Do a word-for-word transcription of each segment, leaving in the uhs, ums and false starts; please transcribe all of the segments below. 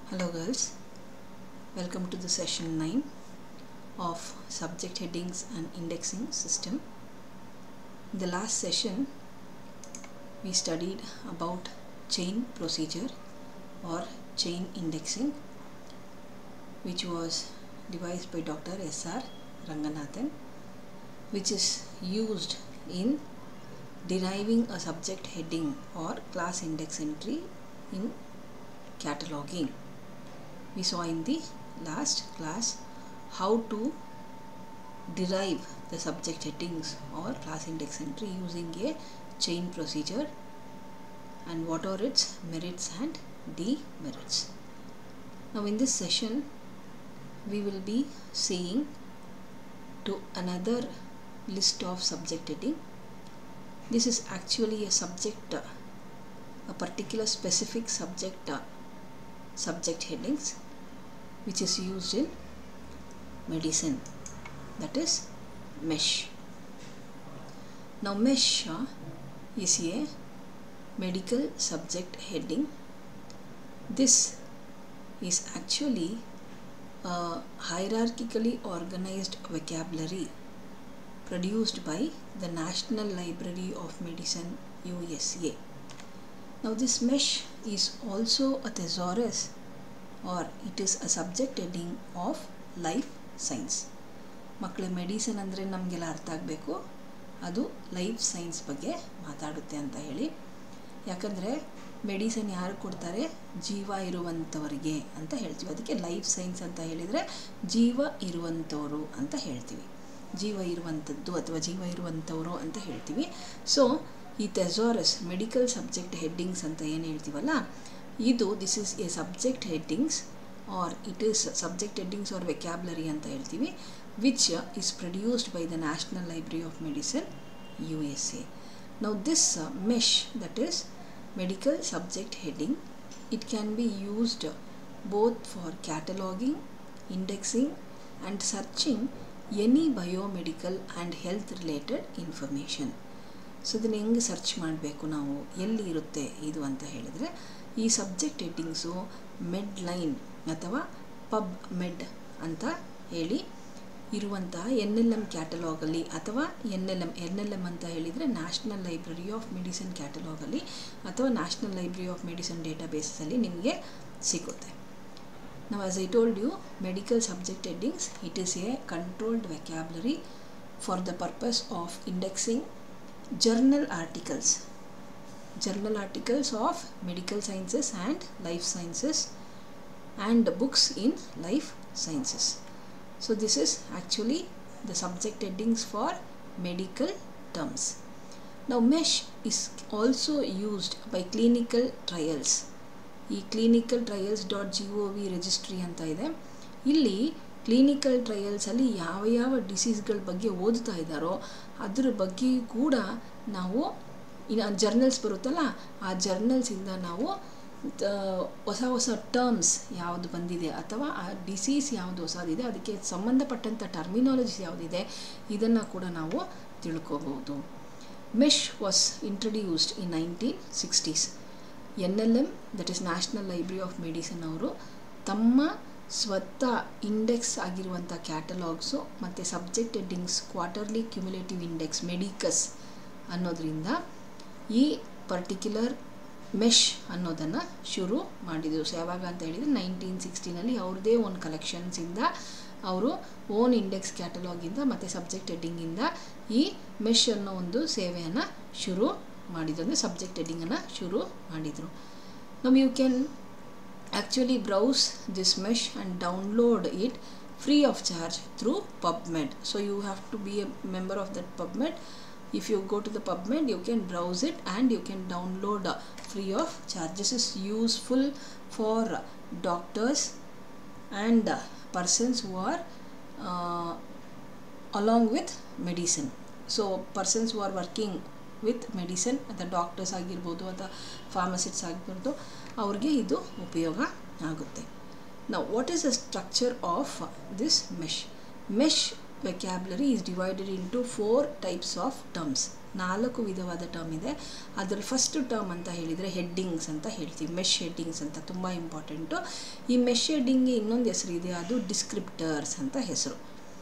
Hello girls, welcome to the session nine of subject headings and indexing system. In the last session we studied about chain procedure or chain indexing, which was devised by Doctor S R Ranganathan, which is used in deriving a subject heading or class index entry in cataloging. We saw in the last class how to derive the subject headings or class index entry using a chain procedure and what are its merits and demerits. Now in this session we will be seeing to another list of subject heading. This is actually a subject, a particular specific subject subject headings which is used in medicine, that is mesh. Now mesh uh, is a medical subject heading. This is actually a hierarchically organized vocabulary produced by the National Library of Medicine U S A. Now this mesh is also a thesaurus or it is a subject heading of life science. ಮಕ್ಕಳ medicine ಅಂದರೆ ನಮಗೆಲ್ಲ ಅರ್ಥ ಆಗಬೇಕು, ಅದು life science ಬಗ್ಗೆ ಮಾತಾಡುತ್ತೆ ಅಂತ ಹೇಳಿ. ಯಾಕಂದರೆ ಮೆಡಿಸಿನ್ ಯಾರು ಕೊಡ್ತಾರೆ? ಜೀವ ಇರುವಂಥವರಿಗೆ ಅಂತ ಹೇಳ್ತೀವಿ. ಅದಕ್ಕೆ ಲೈಫ್ ಸೈನ್ಸ್ ಅಂತ ಹೇಳಿದರೆ ಜೀವ ಇರುವಂಥವರು ಅಂತ ಹೇಳ್ತೀವಿ. ಜೀವ ಇರುವಂಥದ್ದು ಅಥವಾ ಜೀವ ಇರುವಂಥವರು ಅಂತ ಹೇಳ್ತೀವಿ. ಸೊ ಈ ಥೆಸಾರಸ್ ಮೆಡಿಕಲ್ ಸಬ್ಜೆಕ್ಟ್ ಹೆಡ್ಡಿಂಗ್ಸ್ ಅಂತ ಏನು ಹೇಳ್ತೀವಲ್ಲ, ಇದು this is a subject headings or it is subject headings or vocabulary ಅಂತ ಹೇಳ್ತೀವಿ, which is produced by the National Library of Medicine U S A. Now this MeSH, that is medical subject heading, it can be used both for cataloguing, indexing and searching any biomedical and health related information. So ಇದನ್ನು ಹೆಂಗೆ search ಮಾಡಬೇಕು, ನಾವು ಎಲ್ಲಿ ಇರುತ್ತೆ ಇದು ಅಂತ ಹೇಳಿದರೆ, ಈ ಸಬ್ಜೆಕ್ಟ್ ಹೆಡ್ಡಿಂಗ್ಸು ಮೆಡ್ ಲೈನ್ ಅಥವಾ ಪಬ್ ಮೆಡ್ ಅಂತ ಹೇಳಿ ಇರುವಂತಹ ಎನ್ ಎಲ್ ಎಮ್ ಕ್ಯಾಟಲಾಗಲ್ಲಿ ಅಥವಾ N L M N L M ಅಂತ ಹೇಳಿದರೆ ನ್ಯಾಷನಲ್ ಲೈಬ್ರರಿ ಆಫ್ ಮೆಡಿಸಿನ್ ಕ್ಯಾಟಲಾಗಲ್ಲಿ ಅಥವಾ ನ್ಯಾಷನಲ್ ಲೈಬ್ರರಿ ಆಫ್ ಮೆಡಿಸಿನ್ ಡೇಟಾಬೇಸಲ್ಲಿ ನಿಮಗೆ ಸಿಗುತ್ತೆ. Now as I told you, medical subject headings, it is a controlled vocabulary for the purpose of indexing journal articles, journal articles of medical sciences and life sciences and books in life sciences. So this is actually the subject headings for medical terms. Now mesh is also used by clinical trials. ಈ clinical trials dot G O V registry ಅಂತ ಇದೆ. ಇಲ್ಲಿ clinical ಟ್ರಯಲ್ಸಲ್ಲಿ ಯಾವ ಯಾವ ಡಿಸೀಸ್ಗಳ ಬಗ್ಗೆ ಓದ್ತಾ ಇದ್ದಾರೋ ಅದ್ರ ಬಗ್ಗೆ ಕೂಡ ನಾವು ಇನ್ನು ಜರ್ನಲ್ಸ್ ಬರುತ್ತಲ್ಲ, ಆ ಜರ್ನಲ್ಸಿಂದ ನಾವು ಹೊಸ ಹೊಸ ಟರ್ಮ್ಸ್ ಯಾವುದು ಬಂದಿದೆ ಅಥವಾ ಆ ಡಿಸೀಸ್ ಯಾವುದು ಹೊಸದಿದೆ, ಅದಕ್ಕೆ ಸಂಬಂಧಪಟ್ಟಂಥ ಟರ್ಮಿನಾಲಜೀಸ್ ಯಾವುದಿದೆ, ಇದನ್ನು ಕೂಡ ನಾವು ತಿಳ್ಕೋಬಹುದು. MeSH was introduced in nineteen sixties. N L M, that is National Library of Medicine ಅವರು ತಮ್ಮ ಸ್ವತಃ ಇಂಡೆಕ್ಸ್ ಆಗಿರುವಂಥ ಕ್ಯಾಟಲಾಗ್ಸು ಮತ್ತು subject headings quarterly cumulative Index Medicus ಅನ್ನೋದರಿಂದ ಈ ಪರ್ಟಿಕ್ಯುಲರ್ ಮೆಶ್ ಅನ್ನೋದನ್ನು ಶುರು ಮಾಡಿದರು. ಸೊ ಯಾವಾಗ ಅಂತ ಹೇಳಿದರೆ ನೈನ್ಟೀನ್ ಸಿಕ್ಸ್ಟೀನಲ್ಲಿ ಅವ್ರದ್ದೇ ಒಂದು ಕಲೆಕ್ಷನ್ಸಿಂದ ಅವರು ಓನ್ ಇಂಡೆಕ್ಸ್ ಕ್ಯಾಟಲಾಗಿಂದ ಮತ್ತು ಸಬ್ಜೆಕ್ಟ್ ಹೆಡ್ಡಿಂಗಿಂದ ಈ ಮೆಶ್ ಅನ್ನೋ ಒಂದು ಸೇವೆಯನ್ನು ಶುರು ಮಾಡಿದ್ರು, ಅಂದರೆ ಸಬ್ಜೆಕ್ಟ್ ಹೆಡ್ಡಿಂಗನ್ನು ಶುರು ಮಾಡಿದರು. ನಾವು you can actually browse this MeSH and download it free of charge through PubMed. So you have to be a member of that PubMed. If you go to the PubMed you can browse it and you can download free of charge. This is useful for doctors and persons who are along with medicine. So persons who are working with medicine, ಅಥವಾ doctors ಆಗಿರ್ಬೋದು ಅಥವಾ ಫಾರ್ಮಸಿಸ್ಟ್ಸ್ ಆಗಿರ್ಬೋದು, ಅವ್ರಿಗೆ ಇದು ಉಪಯೋಗ ಆಗುತ್ತೆ. Now what is the structure of this mesh? Mesh vocabulary is divided into four types of terms. ನಾಲ್ಕು ವಿಧವಾದ ಟರ್ಮ್ ಇದೆ. ಅದರಲ್ಲಿ ಫಸ್ಟ್ ಟರ್ಮ್ ಅಂತ ಹೇಳಿದರೆ ಹೆಡ್ಡಿಂಗ್ಸ್ ಅಂತ ಹೇಳ್ತೀವಿ. ಮೆಶ್ ಹೆಡ್ಡಿಂಗ್ಸ್ ಅಂತ ತುಂಬ ಇಂಪಾರ್ಟೆಂಟು. ಈ ಮೆಶ್ ಹೆಡ್ಡಿಂಗ್ಗೆ ಇನ್ನೊಂದು ಹೆಸರು ಇದೆ, ಅದು ಡಿಸ್ಕ್ರಿಪ್ಟರ್ಸ್ ಅಂತ ಹೆಸರು.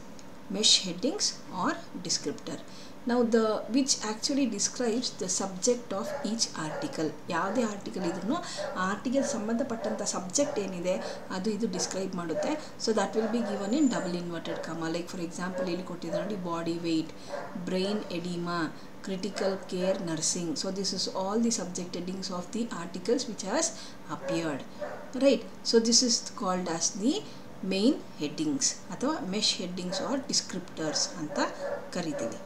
MeSH headings or descriptor. ನಾವು the which actually describes the subject of each article. ಯಾವುದೇ ಆರ್ಟಿಕಲ್ ಇದ್ರೂ ಆ ಆರ್ಟಿಕಲ್ ಸಂಬಂಧಪಟ್ಟಂಥ ಸಬ್ಜೆಕ್ಟ್ ಏನಿದೆ ಅದು ಇದು ಡಿಸ್ಕ್ರೈಬ್ ಮಾಡುತ್ತೆ. So that will be given in double inverted comma. Like for example ಇಲ್ಲಿ ಕೊಟ್ಟಿದ್ದಾರೆ ನೋಡಿ, body weight, brain oedema, critical care nursing. So this is all the subject headings of the articles which has appeared, right? So this is called as the main headings ಅಥವಾ mesh headings or descriptors ಅಂತ ಕರಿತೀವಿ.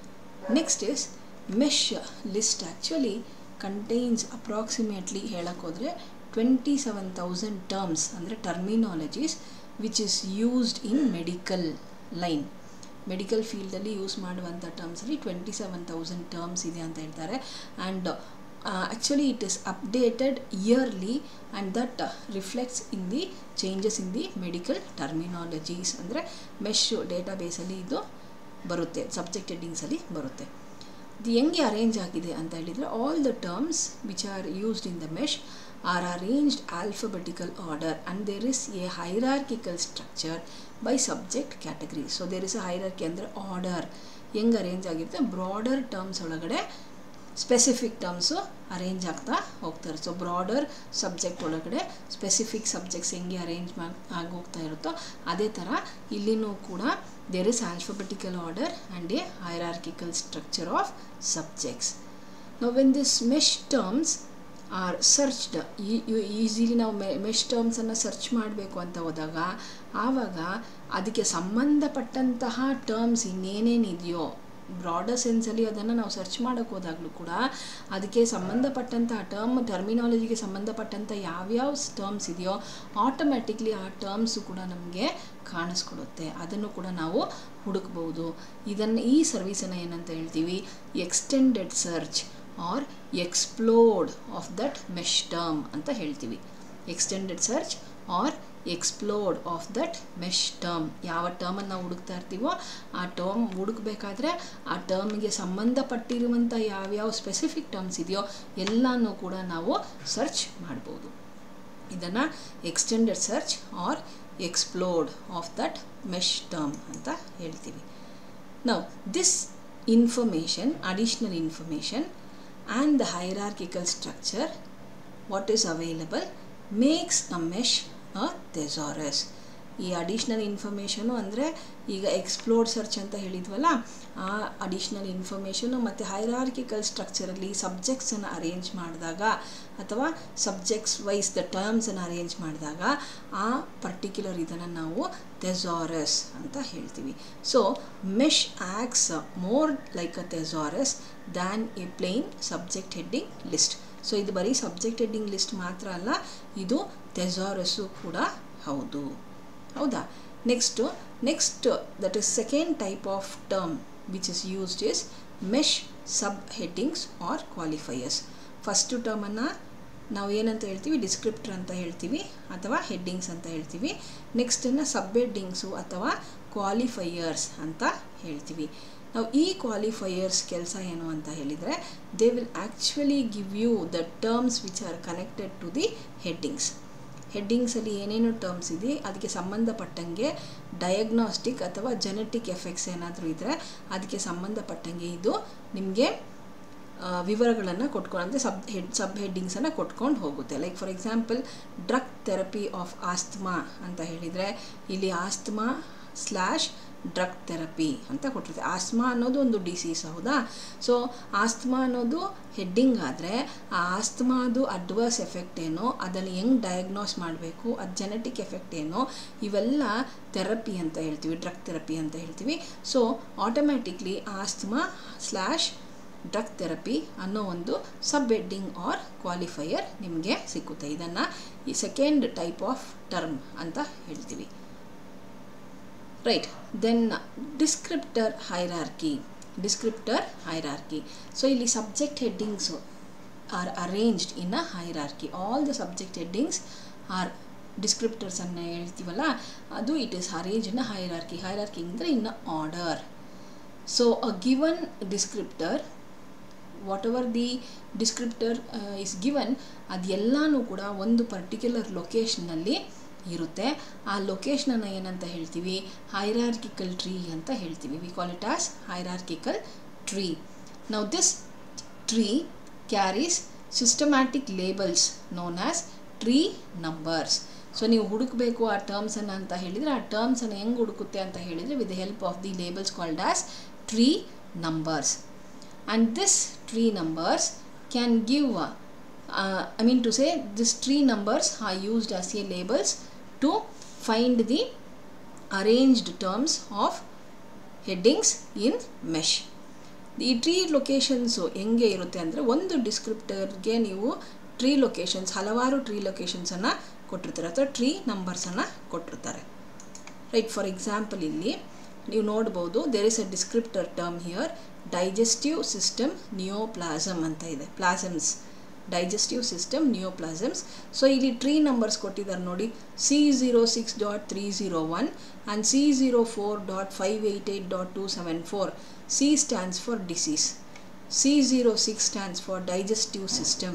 Next is mesh list. Actually contains approximately ಹೇಳಕ್ಕೆ ಹೋದರೆ twenty-seven thousand terms ಅಂದರೆ terminologies which is used in medical line. Medical ಫೀಲ್ಡಲ್ಲಿ use ಮಾಡುವಂಥ ಟರ್ಮ್ಸಲ್ಲಿ twenty seven thousand terms ಇದೆ ಅಂತ ಹೇಳ್ತಾರೆ. And actually it is updated yearly and that reflects in the changes in the medical terminologies. ಅಂದರೆ MeSH ಡೇಟಾಬೇಸಲ್ಲಿ ಇದು ಬರುತ್ತೆ, ಸಬ್ಜೆಕ್ಟ್ ಹೆಡ್ಡಿಂಗ್ಸಲ್ಲಿ ಬರುತ್ತೆ. ಇದು ಹೆಂಗೆ ಅರೇಂಜ್ ಆಗಿದೆ ಅಂತ ಹೇಳಿದರೆ, all the terms which are used in the MeSH are arranged alphabetical order and there is a hierarchical structure by subject category. So there is a hierarchy ಅಂದರೆ ಆರ್ಡರ್ ಹೆಂಗೆ ಅರೇಂಜ್ ಆಗಿರುತ್ತೆ, broader terms ಒಳಗಡೆ specific terms arrange ಆಗ್ತಾ ಹೋಗ್ತಾರೆ. So broader subject ಒಳಗಡೆ specific subjects ಹೆಂಗೆ arrange ಮಾ ಆಗಿ ಹೋಗ್ತಾ ಇರುತ್ತೋ ಅದೇ ಥರ ಇಲ್ಲಿನೂ ಕೂಡ there is alphabetical order and a hierarchical structure of subjects. Now when this MeSH terms are searched, easily ನಾವು ಮೆ ಮೆಶ್ ಟರ್ಮ್ಸನ್ನು ಸರ್ಚ್ ಮಾಡಬೇಕು ಅಂತ ಹೋದಾಗ ಆವಾಗ ಅದಕ್ಕೆ ಸಂಬಂಧಪಟ್ಟಂತಹ ಟರ್ಮ್ಸ್ ಇನ್ನೇನೇನಿದೆಯೋ ಬ್ರಾಡರ್ ಸೆನ್ಸಲ್ಲಿ ಅದನ್ನು ನಾವು ಸರ್ಚ್ ಮಾಡೋಕ್ಕೆ ಹೋದಾಗಲೂ ಕೂಡ ಅದಕ್ಕೆ ಸಂಬಂಧಪಟ್ಟಂತಹ ಟರ್ಮ್ ಟರ್ಮಿನಾಲಜಿಗೆ ಸಂಬಂಧಪಟ್ಟಂಥ ಯಾವ್ಯಾವ ಟರ್ಮ್ಸ್ ಇದೆಯೋ ಆಟೋಮ್ಯಾಟಿಕ್ಲಿ ಆ ಟರ್ಮ್ಸು ಕೂಡ ನಮಗೆ ಕಾಣಿಸ್ಕೊಡುತ್ತೆ. ಅದನ್ನು ಕೂಡ ನಾವು ಹುಡುಕ್ಬೋದು. ಇದನ್ನು ಈ ಸರ್ವಿಸನ್ನು ಏನಂತ ಹೇಳ್ತೀವಿ, extended search or explored of that MeSH term ಅಂತ ಹೇಳ್ತೀವಿ. Extended search or explored of that MeSH term. ಯಾವ ಟರ್ಮನ್ನು ನಾವು ಹುಡುಕ್ತಾ ಇರ್ತೀವೋ ಆ ಟರ್ಮ್ ಹುಡುಕಬೇಕಾದ್ರೆ ಆ ಟರ್ಮ್ಗೆ ಸಂಬಂಧಪಟ್ಟಿರುವಂಥ ಯಾವ್ಯಾವ ಸ್ಪೆಸಿಫಿಕ್ ಟರ್ಮ್ಸ್ ಇದೆಯೋ ಎಲ್ಲನೂ ಕೂಡ ನಾವು ಸರ್ಚ್ ಮಾಡ್ಬೋದು. ಇದನ್ನು extended search or explored of that MeSH term ಅಂತ ಹೇಳ್ತೀವಿ. ನಾವು this information, additional information and the hierarchical structure what is available makes a mesh a thesaurus. ಈ ಅಡಿಷ್ನಲ್ ಇನ್ಫಾರ್ಮೇಷನು ಅಂದರೆ ಈಗ ಎಕ್ಸ್ಪ್ಲೋರ್ಡ್ ಸರ್ಚ್ ಅಂತ ಹೇಳಿದ್ವಲ್ಲ, ಆ ಅಡಿಷ್ನಲ್ ಇನ್ಫಾರ್ಮೇಷನು ಮತ್ತು ಹೈರಾರ್ಕಿಕಲ್ ಸ್ಟ್ರಕ್ಚರಲ್ಲಿ ಸಬ್ಜೆಕ್ಟ್ಸನ್ನು ಅರೇಂಜ್ ಮಾಡಿದಾಗ ಅಥವಾ ಸಬ್ಜೆಕ್ಟ್ಸ್ ವೈಸ್ ದ ಟರ್ಮ್ಸನ್ನು ಅರೇಂಜ್ ಮಾಡಿದಾಗ ಆ ಪರ್ಟಿಕ್ಯುಲರ್ ಇದನ್ನು ನಾವು ಥೆಸಾರಸ್ ಅಂತ ಹೇಳ್ತೀವಿ. So MeSH acts more like a thesaurus than a plain subject heading list. So ಇದು ಬರೀ ಸಬ್ಜೆಕ್ಟ್ ಹೆಡ್ಡಿಂಗ್ ಲಿಸ್ಟ್ ಮಾತ್ರ ಅಲ್ಲ, ಇದು ಥೆಸಾರಸ್ಸು ಕೂಡ ಹೌದು. ಹೌದಾ? Next next that is second type of term which is used is MeSH sub headings or qualifiers. First ಟರ್ಮನ್ನು ನಾವು ಏನಂತ ಹೇಳ್ತೀವಿ, ಡಿಸ್ಕ್ರಿಪ್ಟರ್ ಅಂತ ಹೇಳ್ತೀವಿ ಅಥವಾ ಹೆಡ್ಡಿಂಗ್ಸ್ ಅಂತ ಹೇಳ್ತೀವಿ. ನೆಕ್ಸ್ಟನ್ನು ಸಬ್ ಹೆಡ್ಡಿಂಗ್ಸು ಅಥವಾ ಕ್ವಾಲಿಫೈಯರ್ಸ್ ಅಂತ ಹೇಳ್ತೀವಿ. ನಾವು ಈ ಕ್ವಾಲಿಫೈಯರ್ಸ್ ಕೆಲಸ ಏನು ಅಂತ ಹೇಳಿದರೆ, they will actually give you the terms which are connected to the headings. ಹೆಡ್ಡಿಂಗ್ಸಲ್ಲಿ ಏನೇನು ಟರ್ಮ್ಸ್ ಇದೆ ಅದಕ್ಕೆ ಸಂಬಂಧಪಟ್ಟಂಗೆ ಡಯಾಗ್ನಾಸ್ಟಿಕ್ ಅಥವಾ ಜೆನೆಟಿಕ್ ಎಫೆಕ್ಟ್ಸ್ ಏನಾದರೂ ಇದ್ದರೆ ಅದಕ್ಕೆ ಸಂಬಂಧಪಟ್ಟಂಗೆ ಇದು ನಿಮಗೆ ವಿವರಗಳನ್ನು ಕೊಟ್ಕೊಂಡು ಅಂದರೆ ಸಬ್ ಹೆಡ್ ಸಬ್ ಹೆಡ್ಡಿಂಗ್ಸನ್ನು ಕೊಟ್ಕೊಂಡು ಹೋಗುತ್ತೆ. Like for example drug therapy of asthma ಅಂತ ಹೇಳಿದರೆ ಇಲ್ಲಿ ಆಸ್ತಮಾ ಸ್ಲ್ಯಾಶ್ ಡ್ರಗ್ ಥೆರಪಿ ಅಂತ ಕೊಟ್ಟಿರುತ್ತೆ. ಆಸ್ತಮಾ ಅನ್ನೋದು ಒಂದು ಡಿಸೀಸ್, ಹೌದಾ? ಸೊ ಆಸ್ತಮಾ ಅನ್ನೋದು ಹೆಡ್ಡಿಂಗ್ ಆದರೆ ಆ ಆಸ್ತಮಾದು ಅಡ್ವರ್ಸ್ ಎಫೆಕ್ಟ್ ಏನೋ, ಅದನ್ನು ಹೆಂಗೆ ಡಯಾಗ್ನೋಸ್ ಮಾಡಬೇಕು, ಅದು ಜೆನೆಟಿಕ್ ಎಫೆಕ್ಟ್ ಏನೋ, ಇವೆಲ್ಲ ಥೆರಪಿ ಅಂತ ಹೇಳ್ತೀವಿ, ಡ್ರಗ್ ಥೆರಪಿ ಅಂತ ಹೇಳ್ತೀವಿ. So automatically asthma slash drug therapy ಅನ್ನೋ ಒಂದು ಸಬ್ ಹೆಡ್ಡಿಂಗ್ ಆರ್ ಕ್ವಾಲಿಫೈಯರ್ ನಿಮಗೆ ಸಿಕ್ಕುತ್ತೆ. ಇದನ್ನು ಈ ಸೆಕೆಂಡ್ ಟೈಪ್ ಆಫ್ ಟರ್ಮ್ ಅಂತ ಹೇಳ್ತೀವಿ. Right, then descriptor hierarchy. Descriptor hierarchy. So ಇಲ್ಲಿ subject headings are arranged in a hierarchy. All the subject headings or ಡಿಸ್ಕ್ರಿಪ್ಟರ್ಸನ್ನು ಹೇಳ್ತೀವಲ್ಲ, ಅದು it is arrange in a hierarchy. Hierarchy ಅಂದರೆ in a order. So a given descriptor whatever the descriptor is given ಅದೆಲ್ಲನೂ ಕೂಡ ಒಂದು particular ಲೊಕೇಶನ್ನಲ್ಲಿ ಇರುತ್ತೆ. ಆ ಲೊಕೇಶನನ್ನು ಏನಂತ ಹೇಳ್ತೀವಿ, ಹೈರಾರ್ಕಿಕಲ್ ಟ್ರೀ ಅಂತ ಹೇಳ್ತೀವಿ. We call it as hierarchical tree. Now this tree carries systematic labels known as tree numbers. So ನೀವು ಹುಡುಕಬೇಕು ಆ ಟರ್ಮ್ಸನ್ನು ಅಂತ ಹೇಳಿದರೆ, ಆ ಟರ್ಮ್ಸನ್ನು ಹೆಂಗೆ ಹುಡುಕುತ್ತೆ ಅಂತ ಹೇಳಿದರೆ with the help of the labels called as tree numbers. And this tree numbers can give uh, I mean to say this tree numbers are used as a labels to find the arranged terms of headings in mesh. ಈ tree locations ಹೆಂಗೆ ಇರುತ್ತೆ ಅಂದರೆ, ಒಂದು ಡಿಸ್ಕ್ರಿಪ್ಟರ್ಗೆ ನೀವು tree locations ಹಲವಾರು tree ಲೊಕೇಶನ್ಸನ್ನು ಕೊಟ್ಟಿರ್ತಾರೆ ಅಥವಾ ಟ್ರೀ ನಂಬರ್ಸನ್ನು ಕೊಟ್ಟಿರ್ತಾರೆ. ರೈಟ್, ಫಾರ್ ಎಕ್ಸಾಂಪಲ್ ಇಲ್ಲಿ ನೀವು ನೋಡ್ಬೋದು, there is a descriptor term here, digestive system neoplasm ಅಂತ ಇದೆ. Plasms, digestive system neoplasms. So ಇಲ್ಲಿ ಟ್ರೀ ನಂಬರ್ಸ್ ಕೊಟ್ಟಿದ್ದಾರೆ ನೋಡಿ, C zero six dot three zero one and C zero four dot five eight eight dot two seven four. C stands for disease, C zero six stands for digestive system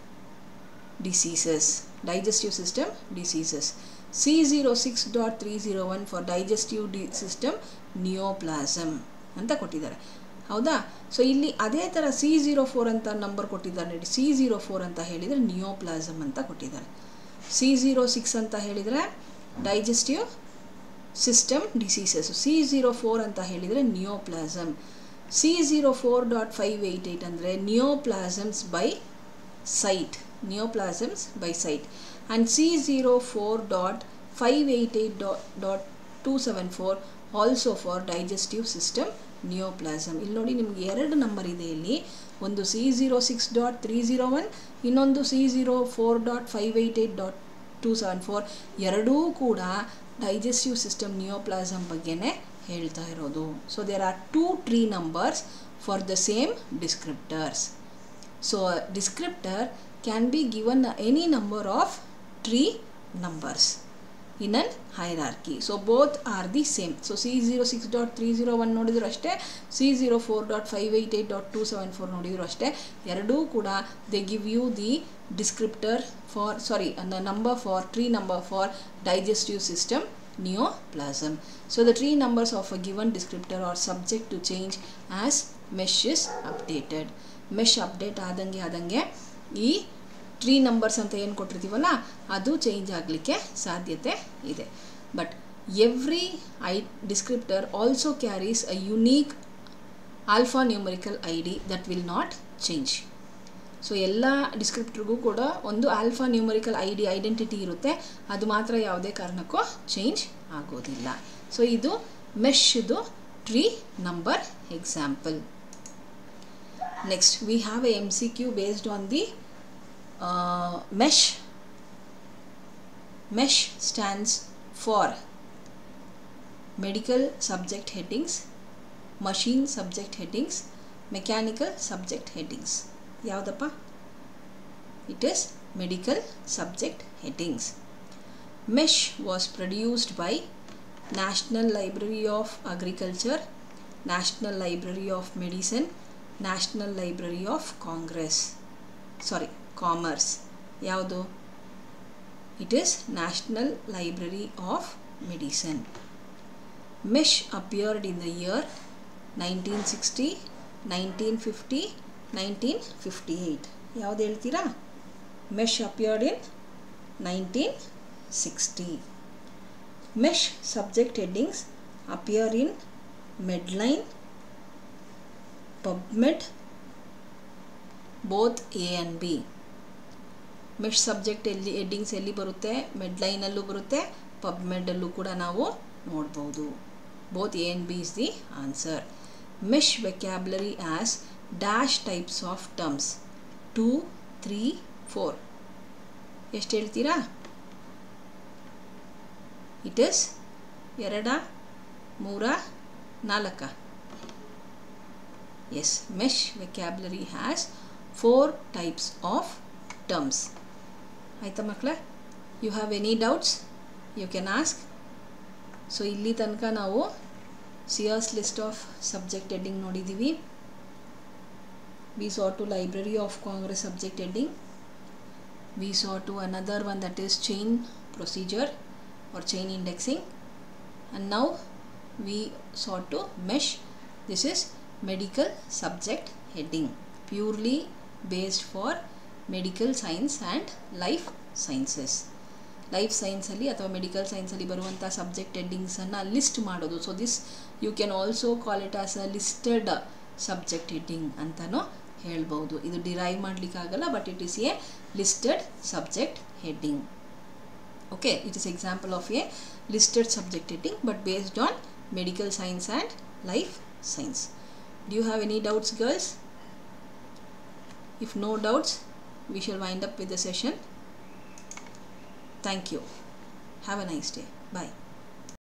diseases, digestive system diseases. C zero six dot three zero one for digestive ಡಿ system neoplasm ಅಂತ ಕೊಟ್ಟಿದ್ದಾರೆ. ಹೌದಾ? So ಇಲ್ಲಿ ಅದೇ ಥರ C zero four ಅಂತ number ಕೊಟ್ಟಿದ್ದಾರೆ ನೋಡಿ, ಸಿ ಝೀರೋ ಫೋರ್ ಅಂತ ಹೇಳಿದರೆ ನಿಯೋಪ್ಲಾಸಮ್ ಅಂತ ಕೊಟ್ಟಿದ್ದಾರೆ. ಸಿ ಝೀರೋ ಸಿಕ್ಸ್ ಅಂತ ಹೇಳಿದರೆ digestive system diseases, C zero four ಅಂತ ಹೇಳಿದರೆ neoplasm. C zero four dot five eight eight ಅಂದರೆ neoplasms by site, neoplasms by site. And C zero four dot five eight eight dot two seven four also for digestive system neoplasm. ಇಲ್ಲಿ ನೋಡಿ ನಿಮಗೆ ಎರಡು number ಇದೆ ಇಲ್ಲಿ, ಒಂದು C zero six dot three zero one, ಇನ್ನೊಂದು C zero four dot five eight eight dot two seven four. ಎರಡೂ ಕೂಡ ಡೈಜೆಸ್ಟಿವ್ ಸಿಸ್ಟಮ್ ನಿಯೋಪ್ಲಾಸಮ್ ಬಗ್ಗೆನೇ ಹೇಳ್ತಾ ಇರೋದು. So there are two tree numbers for the same descriptors. So descriptor can be given any number of tree numbers in an hierarchy. So both are the same. So C zero six dot three zero one ನೋಡಿದ್ರು ಅಷ್ಟೇ, C zero four dot five eight eight dot two seven four ನೋಡಿದ್ರು ಅಷ್ಟೇ, ಎರಡೂ ಕೂಡ they give you the descriptor for sorry number for tree number for digestive system neoplasm. So the tree numbers of a given descriptor are subject to change as mesh is updated. mesh update ಆದಂಗೆ ಆದಂಗೆ ಈ tree numbers ಅಂತ ಏನು ಕೊಟ್ಟಿರ್ತೀವಲ್ಲ ಅದು change ಆಗಲಿಕ್ಕೆ ಸಾಧ್ಯತೆ ಇದೆ. But every I descriptor also carries a unique alpha numerical I D that will not change. So ಎಲ್ಲ ಡಿಸ್ಕ್ರಿಪ್ಟರ್ಗೂ ಕೂಡ ಒಂದು alpha numerical I D identity ಇರುತ್ತೆ, ಅದು ಮಾತ್ರ ಯಾವುದೇ ಕಾರಣಕ್ಕೂ ಚೇಂಜ್ ಆಗೋದಿಲ್ಲ. ಸೊ ಇದು ಮೆಶ್ದು tree number example. Next we have a M C Q based on the uh, mesh. Mesh stands for medical subject headings, machine subject headings, mechanical subject headings. Yavadappa? It is medical subject headings. Mesh was produced by National Library of Agriculture, National Library of Medicine, National Library of Congress, sorry, Commerce. Yavadu? It is National Library of Medicine. Mesh appeared in the year nineteen sixty, nineteen fifty, nineteen fifty-eight. Yavadu heltira? Mesh appeared in nineteen sixty. Mesh subject headings appear in Medline, PubMed, both A and B. MeSH subject ಎಲ್ಲಿ headings ಎಲ್ಲಿ ಬರುತ್ತೆ, ಮೆಡ್ಲೈನಲ್ಲೂ ಬರುತ್ತೆ, ಪಬ್ಮೆಡಲ್ಲೂ ಕೂಡ ನಾವು ನೋಡ್ಬೋದು. Both A and B is the answer. MeSH vocabulary as dash types of terms two three four. ಎಷ್ಟು ಹೇಳ್ತೀರಾ? ಇಟ್ ಇಸ್ ಎರಡ ಮೂರ ನಾಲ್ಕ? Yes, mesh vocabulary has four types of terms. ಆಯ್ತಾ ಮಕ್ಕಳೇ? You have any doubts? You can ask. So ಇಲ್ಲಿ ತನಕ ನಾವು Sears list of subject heading ನೋಡಿದ್ದೀವಿ. we saw to Library of Congress subject heading. We saw to another one, that is chain procedure or chain indexing, and now we saw to mesh. This is medical subject heading, purely based for medical science and life sciences. Life ಸೈನ್ಸಲ್ಲಿ ಅಥವಾ medical ಸೈನ್ಸಲ್ಲಿ ಬರುವಂಥ subject ಹೆಡ್ಡಿಂಗ್ಸನ್ನು list ಮಾಡೋದು. So this you can also call it as a listed subject heading ಅಂತಲೂ ಹೇಳ್ಬೋದು. ಇದು derive ಮಾಡಲಿಕ್ಕಾಗಲ್ಲ, but it is a listed subject heading. Okay, it is example of a listed subject heading but based on medical science and life science. Do you have any doubts, girls? If no doubts, we shall wind up with the session. Thank you. Have a nice day. Bye.